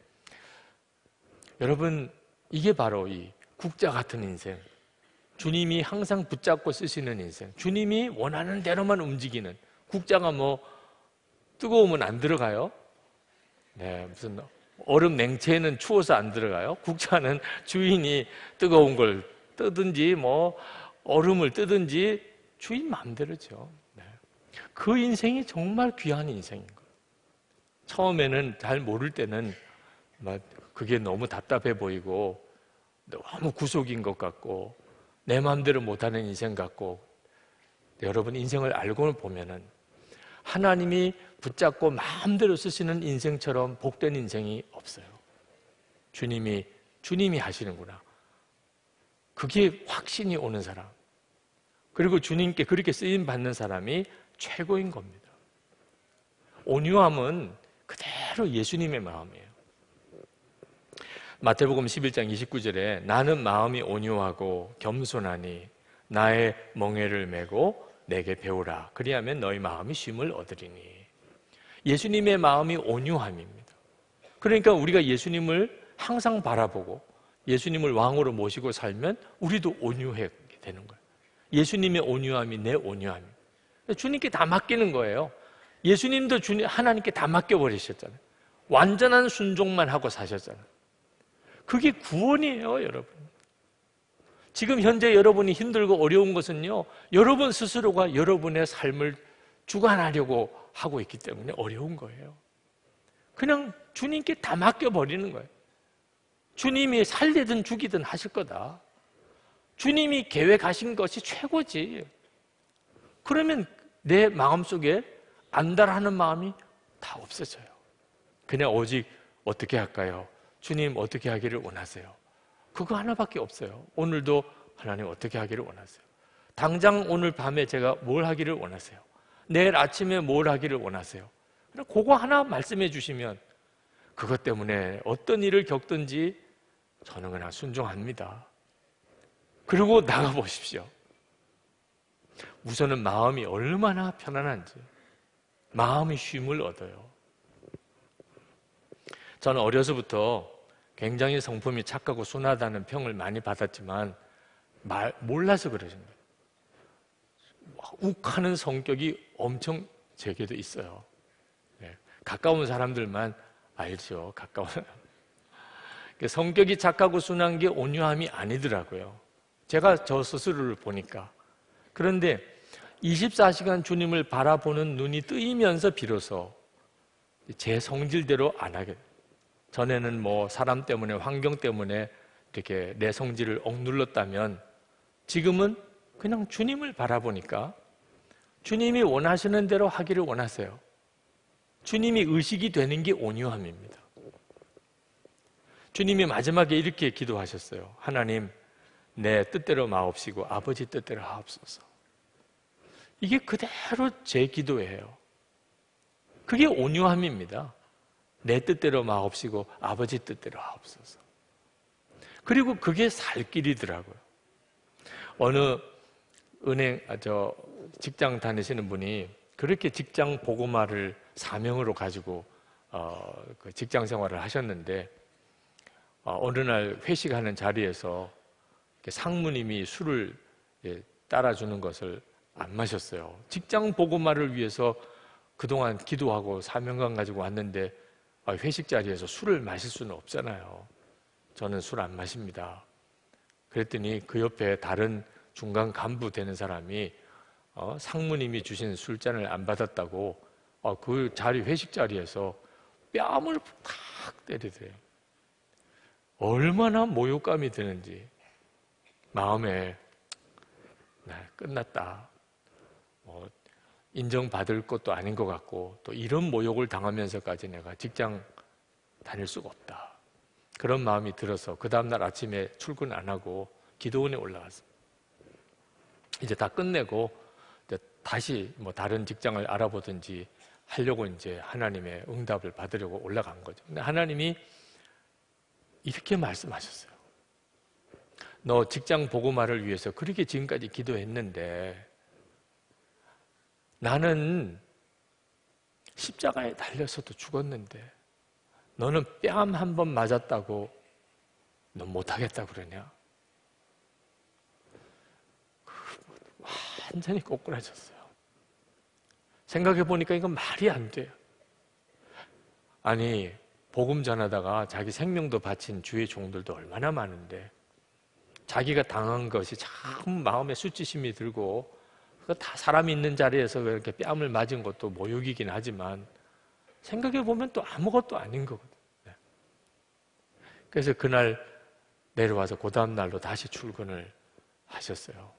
여러분, 이게 바로 이 국자 같은 인생, 주님이 항상 붙잡고 쓰시는 인생, 주님이 원하는 대로만 움직이는, 국자가 뭐 뜨거우면 안 들어가요? 네, 무슨 얼음 냉채에는 추워서 안 들어가요? 국자는 주인이 뜨거운 걸 뜨든지 뭐 얼음을 뜨든지 주인 마음대로죠. 네. 그 인생이 정말 귀한 인생인 거예요. 처음에는 잘 모를 때는 막 그게 너무 답답해 보이고 너무 구속인 것 같고 내 마음대로 못하는 인생 같고, 여러분 인생을 알고 보면은 하나님이 붙잡고 마음대로 쓰시는 인생처럼 복된 인생이 없어요. 주님이 하시는구나. 그게 확신이 오는 사람, 그리고 주님께 그렇게 쓰임 받는 사람이 최고인 겁니다. 온유함은 그대로 예수님의 마음이에요. 마태복음 11장 29절에 나는 마음이 온유하고 겸손하니 나의 멍에를 메고 내게 배우라. 그리하면 너희 마음이 쉼을 얻으리니. 예수님의 마음이 온유함입니다. 그러니까 우리가 예수님을 항상 바라보고 예수님을 왕으로 모시고 살면 우리도 온유하게 되는 거예요. 예수님의 온유함이 내 온유함입니다. 주님께 다 맡기는 거예요. 예수님도 하나님께 다 맡겨버리셨잖아요. 완전한 순종만 하고 사셨잖아요. 그게 구원이에요, 여러분. 지금 현재 여러분이 힘들고 어려운 것은요, 여러분 스스로가 여러분의 삶을 주관하려고 하고 있기 때문에 어려운 거예요. 그냥 주님께 다 맡겨버리는 거예요. 주님이 살리든 죽이든 하실 거다. 주님이 계획하신 것이 최고지. 그러면 내 마음속에 안달하는 마음이 다 없어져요. 그냥 오직 어떻게 할까요? 주님 어떻게 하기를 원하세요? 그거 하나밖에 없어요. 오늘도 하나님 어떻게 하기를 원하세요? 당장 오늘 밤에 제가 뭘 하기를 원하세요? 내일 아침에 뭘 하기를 원하세요? 그거 하나 말씀해 주시면 그것 때문에 어떤 일을 겪든지 저는 그냥 순종합니다. 그리고 나가보십시오. 우선은 마음이 얼마나 편안한지, 마음이 쉼을 얻어요. 저는 어려서부터 굉장히 성품이 착하고 순하다는 평을 많이 받았지만 몰라서 그러십니다. 욱하는 성격이 엄청 제게도 있어요. 네. 가까운 사람들만 알죠. 가까운 성격이 착하고 순한 게 온유함이 아니더라고요. 제가 저 스스로를 보니까. 그런데 24시간 주님을 바라보는 눈이 뜨이면서 비로소 제 성질대로 안 하게 돼요. 전에는 뭐 사람 때문에 환경 때문에 이렇게 내 성질을 억눌렀다면 지금은 그냥 주님을 바라보니까 주님이 원하시는 대로 하기를 원하세요. 주님이 의식이 되는 게 온유함입니다. 주님이 마지막에 이렇게 기도하셨어요. 하나님, 내 뜻대로 마옵시고 아버지 뜻대로 하옵소서. 이게 그대로 제 기도예요. 그게 온유함입니다. 내 뜻대로 마옵시고 아버지 뜻대로 하옵소서. 그리고 그게 살 길이더라고요. 어느 직장 다니시는 분이 그렇게 직장 복음화를 사명으로 가지고 그 직장 생활을 하셨는데 어느 날 회식하는 자리에서 상무님이 술을 따라주는 것을 안 마셨어요. 직장 복음화를 위해서 그동안 기도하고 사명감 가지고 왔는데 회식 자리에서 술을 마실 수는 없잖아요. 저는 술 안 마십니다. 그랬더니 그 옆에 다른 중간 간부 되는 사람이 상무님이 주신 술잔을 안 받았다고 그 자리 회식 자리에서 뺨을 탁 때리더래요. 얼마나 모욕감이 드는지 마음에 끝났다. 인정받을 것도 아닌 것 같고 또 이런 모욕을 당하면서까지 내가 직장 다닐 수가 없다. 그런 마음이 들어서 그 다음날 아침에 출근 안 하고 기도원에 올라갔습니다. 이제 다 끝내고 이제 다시 뭐 다른 직장을 알아보든지 하려고 이제 하나님의 응답을 받으려고 올라간 거죠. 근데 하나님이 이렇게 말씀하셨어요. 너 직장 복음화를 위해서 그렇게 지금까지 기도했는데 나는 십자가에 달려서도 죽었는데 너는 뺨 한 번 맞았다고 너 못하겠다 그러냐? 완전히 꼬꾸라졌어요. 생각해 보니까 이건 말이 안 돼요. 아니, 복음 전하다가 자기 생명도 바친 주의 종들도 얼마나 많은데 자기가 당한 것이 참 마음에 수치심이 들고 다 사람이 있는 자리에서 그렇게 뺨을 맞은 것도 모욕이긴 하지만 생각해 보면 또 아무것도 아닌 거거든요. 그래서 그날 내려와서 그 다음 날로 다시 출근을 하셨어요.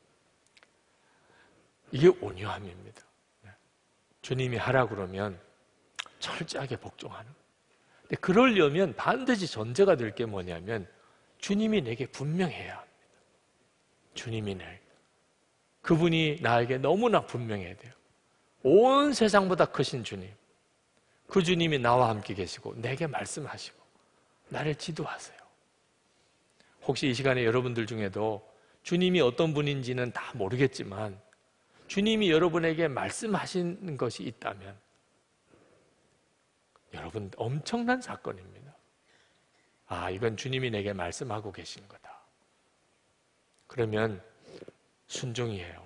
이게 온유함입니다. 주님이 하라 그러면 철저하게 복종하는 거예요. 근데 그러려면 반드시 전제가 될 게 뭐냐면 주님이 내게 분명해야 합니다. 주님이 그분이 나에게 너무나 분명해야 돼요. 온 세상보다 크신 주님, 그 주님이 나와 함께 계시고 내게 말씀하시고 나를 지도하세요. 혹시 이 시간에 여러분들 중에도 주님이 어떤 분인지는 다 모르겠지만 주님이 여러분에게 말씀하신 것이 있다면 여러분 엄청난 사건입니다. 아, 이건 주님이 내게 말씀하고 계신 거다. 그러면 순종이에요.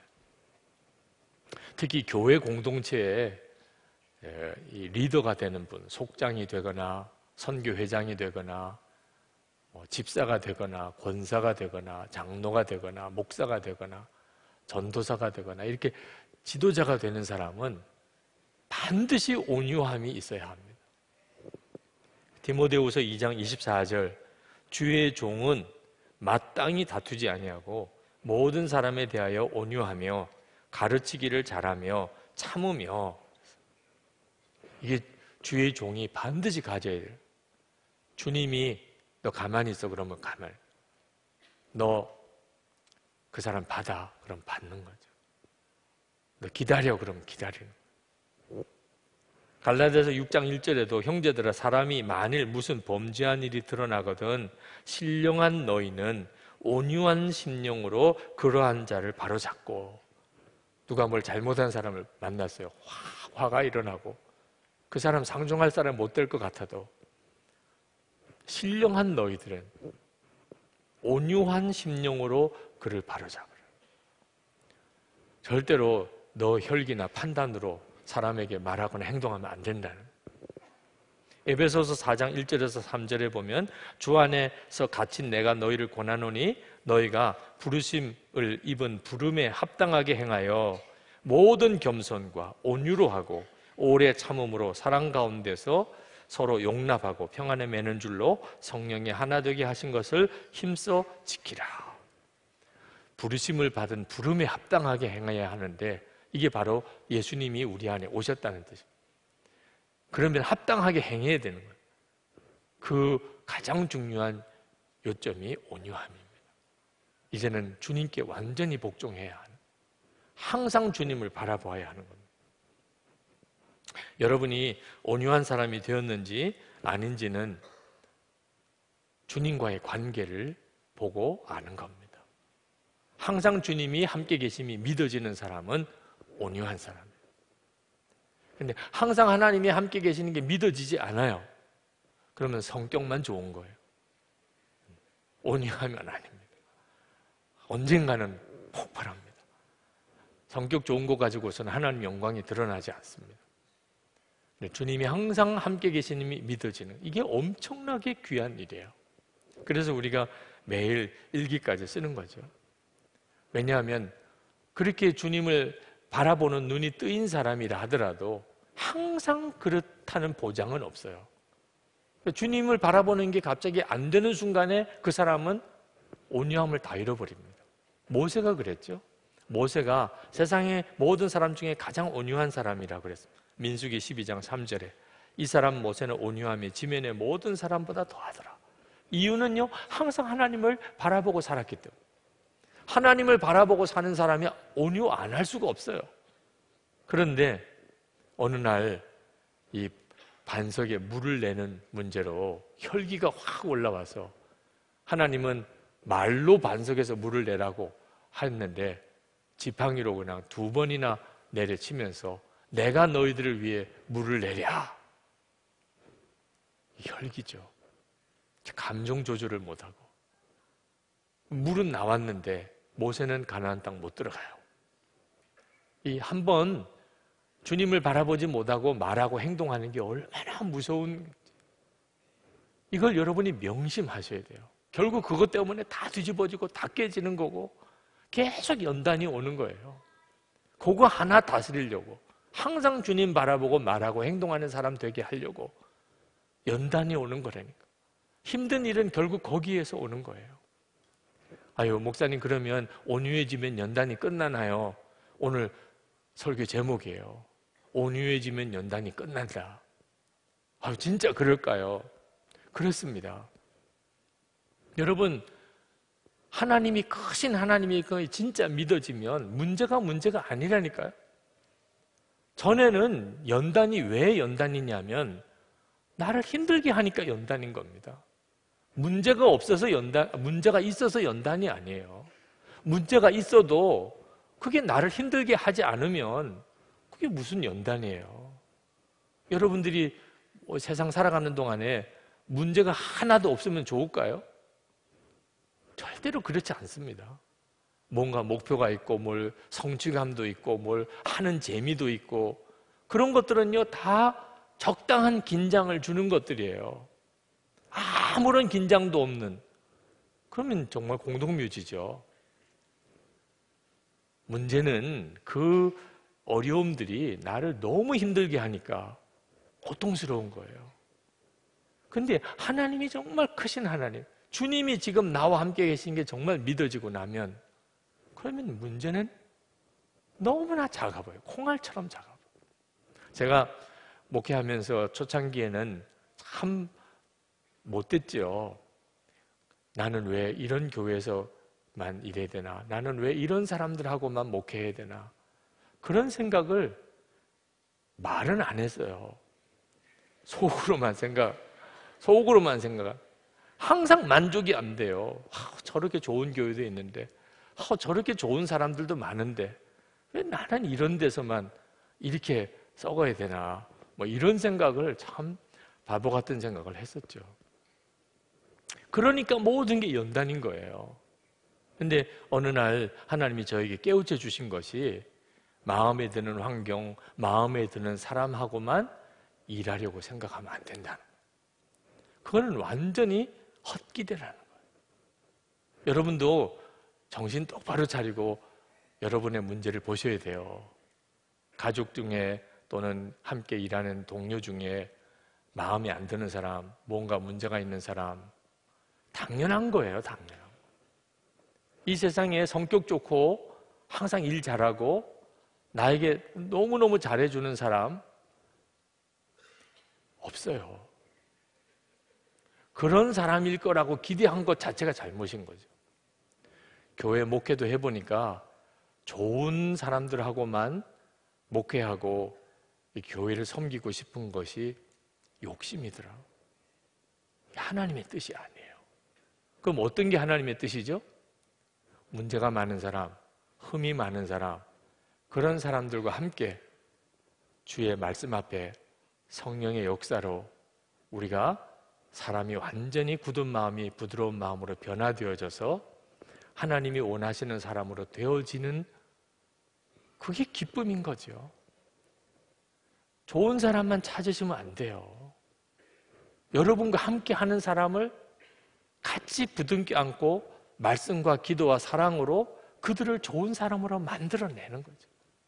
특히 교회 공동체에 이 리더가 되는 분, 속장이 되거나 선교회장이 되거나 집사가 되거나 권사가 되거나 장로가 되거나 목사가 되거나 전도사가 되거나 이렇게 지도자가 되는 사람은 반드시 온유함이 있어야 합니다. 디모데후서 2장 24절 주의 종은 마땅히 다투지 아니하고 모든 사람에 대하여 온유하며 가르치기를 잘하며 참으며, 이게 주의 종이 반드시 가져야 돼요. 주님이 너 가만히 있어 그러면 가만히, 너 그 사람 받아 그럼 받는 거죠. 너 기다려 그러면 기다리는 거예요. 갈라디아서 6장 1절에도 형제들아 사람이 만일 무슨 범죄한 일이 드러나거든 신령한 너희는 온유한 심령으로 그러한 자를 바로잡고, 누가 뭘 잘못한 사람을 만났어요. 화가 일어나고 그 사람 상종할 사람 못 될 것 같아도 신령한 너희들은 온유한 심령으로 그를 바로잡으라. 절대로 너 혈기나 판단으로 사람에게 말하거나 행동하면 안 된다는. 에베소서 4장 1절에서 3절에 보면 주 안에서 갇힌 내가 너희를 권하노니 너희가 부르심을 입은 부름에 합당하게 행하여 모든 겸손과 온유로 하고 오래 참음으로 사랑 가운데서 서로 용납하고 평안에 매는 줄로 성령이 하나 되게 하신 것을 힘써 지키라. 부르심을 받은 부름에 합당하게 행해야 하는데 이게 바로 예수님이 우리 안에 오셨다는 뜻입니다. 그러면 합당하게 행해야 되는 거예요. 그 가장 중요한 요점이 온유함입니다. 이제는 주님께 완전히 복종해야 하는, 항상 주님을 바라보아야 하는 겁니다. 여러분이 온유한 사람이 되었는지 아닌지는 주님과의 관계를 보고 아는 겁니다. 항상 주님이 함께 계심이 믿어지는 사람은 온유한 사람이에요. 그런데 항상 하나님이 함께 계시는 게 믿어지지 않아요. 그러면 성격만 좋은 거예요. 온유하면 아닙니다. 언젠가는 폭발합니다. 성격 좋은 거 가지고서는 하나님 영광이 드러나지 않습니다. 주님이 항상 함께 계시님이 믿어지는, 이게 엄청나게 귀한 일이에요. 그래서 우리가 매일 일기까지 쓰는 거죠. 왜냐하면 그렇게 주님을 바라보는 눈이 뜨인 사람이라 하더라도 항상 그렇다는 보장은 없어요. 주님을 바라보는 게 갑자기 안 되는 순간에 그 사람은 온유함을 다 잃어버립니다. 모세가 그랬죠. 모세가 세상의 모든 사람 중에 가장 온유한 사람이라고 그랬어요. 민수기 12장 3절에 이 사람 모세는 온유함이 지면의 모든 사람보다 더하더라. 이유는요, 항상 하나님을 바라보고 살았기 때문에. 하나님을 바라보고 사는 사람이 온유 안 할 수가 없어요. 그런데 어느 날 이 반석에 물을 내는 문제로 혈기가 확 올라와서 하나님은 말로 반석에서 물을 내라고 했는데 지팡이로 그냥 2번이나 내려치면서 내가 너희들을 위해 물을 내랴. 혈기죠. 감정 조절을 못하고. 물은 나왔는데 모세는 가나안 땅 못 들어가요. 이 한번 주님을 바라보지 못하고 말하고 행동하는 게 얼마나 무서운, 이걸 여러분이 명심하셔야 돼요. 결국 그것 때문에 다 뒤집어지고 다 깨지는 거고 계속 연단이 오는 거예요. 그거 하나 다스리려고 항상 주님 바라보고 말하고 행동하는 사람 되게 하려고 연단이 오는 거라니까. 힘든 일은 결국 거기에서 오는 거예요. 아유, 목사님, 그러면 온유해지면 연단이 끝나나요? 오늘 설교 제목이에요. 온유해지면 연단이 끝난다. 아유, 진짜 그럴까요? 그렇습니다. 여러분, 하나님이 크신 하나님이 진짜 믿어지면 문제가 아니라니까요. 전에는 연단이 왜 연단이냐면 나를 힘들게 하니까 연단인 겁니다. 문제가 있어서 연단이 아니에요. 문제가 있어도 그게 나를 힘들게 하지 않으면 그게 무슨 연단이에요. 여러분들이 세상 살아가는 동안에 문제가 하나도 없으면 좋을까요? 절대로 그렇지 않습니다. 뭔가 목표가 있고 뭘 성취감도 있고 뭘 하는 재미도 있고 그런 것들은요 다 적당한 긴장을 주는 것들이에요. 아무런 긴장도 없는, 그러면 정말 공동묘지죠. 문제는 그 어려움들이 나를 너무 힘들게 하니까 고통스러운 거예요. 근데 하나님이 정말 크신 하나님, 주님이 지금 나와 함께 계신 게 정말 믿어지고 나면 그러면 문제는 너무나 작아 보여요. 콩알처럼 작아 보여요. 제가 목회하면서 초창기에는 참 못됐죠. 나는 왜 이런 교회에서만 일해야 되나? 나는 왜 이런 사람들하고만 목회해야 되나? 그런 생각을 말은 안 했어요. 속으로만 생각. 항상 만족이 안 돼요. 저렇게 좋은 교회도 있는데, 저렇게 좋은 사람들도 많은데 왜 나는 이런 데서만 이렇게 썩어야 되나? 뭐 이런 생각을, 참 바보 같은 생각을 했었죠. 그러니까 모든 게 연단인 거예요. 근데 어느 날 하나님이 저에게 깨우쳐 주신 것이 마음에 드는 환경, 마음에 드는 사람하고만 일하려고 생각하면 안 된다는 거예요. 그거는 완전히 헛기대라는 거예요. 여러분도 정신 똑바로 차리고 여러분의 문제를 보셔야 돼요. 가족 중에 또는 함께 일하는 동료 중에 마음에 안 드는 사람, 뭔가 문제가 있는 사람, 당연한 거예요. 당연한 거. 이 세상에 성격 좋고 항상 일 잘하고 나에게 너무너무 잘해주는 사람 없어요. 그런 사람일 거라고 기대한 것 자체가 잘못인 거죠. 교회 목회도 해보니까 좋은 사람들하고만 목회하고 이 교회를 섬기고 싶은 것이 욕심이더라. 하나님의 뜻이 아니에요. 그럼 어떤 게 하나님의 뜻이죠? 문제가 많은 사람, 흠이 많은 사람, 그런 사람들과 함께 주의 말씀 앞에 성령의 역사로 우리가 사람이 완전히 굳은 마음이 부드러운 마음으로 변화되어져서 하나님이 원하시는 사람으로 되어지는, 그게 기쁨인 거죠. 좋은 사람만 찾으시면 안 돼요. 여러분과 함께 하는 사람을 같이 부둥켜 안고 말씀과 기도와 사랑으로 그들을 좋은 사람으로 만들어내는 거죠.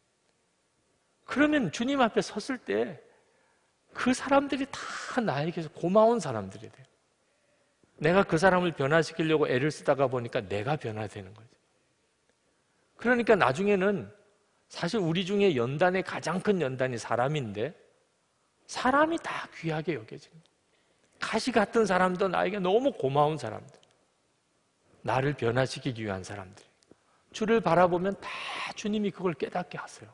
그러면 주님 앞에 섰을 때 그 사람들이 다 나에게서 고마운 사람들이 돼요. 내가 그 사람을 변화시키려고 애를 쓰다가 보니까 내가 변화되는 거죠. 그러니까 나중에는 사실 우리 중에 연단의 가장 큰 연단이 사람인데 사람이 다 귀하게 여겨집니다. 가시 같은 사람도 나에게 너무 고마운 사람들, 나를 변화시키기 위한 사람들, 주를 바라보면 다 주님이 그걸 깨닫게 하세요.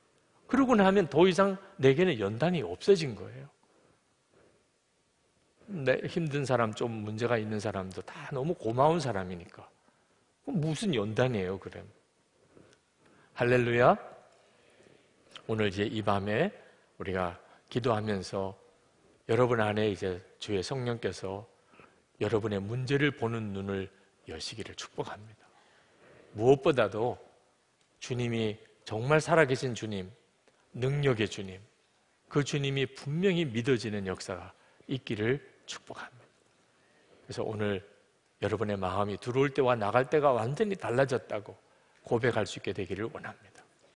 그러고 나면 더 이상 내게는 연단이 없어진 거예요. 힘든 사람, 좀 문제가 있는 사람도 다 너무 고마운 사람이니까. 무슨 연단이에요, 그럼? 할렐루야. 오늘 이제 이 밤에 우리가 기도하면서 여러분 안에 이제 주의 성령께서 여러분의 문제를 보는 눈을 여시기를 축복합니다. 무엇보다도 주님이 정말 살아계신 주님, 능력의 주님, 그 주님이 분명히 믿어지는 역사가 있기를 축복합니다. 그래서 오늘 여러분의 마음이 들어올 때와 나갈 때가 완전히 달라졌다고 고백할 수 있게 되기를 원합니다.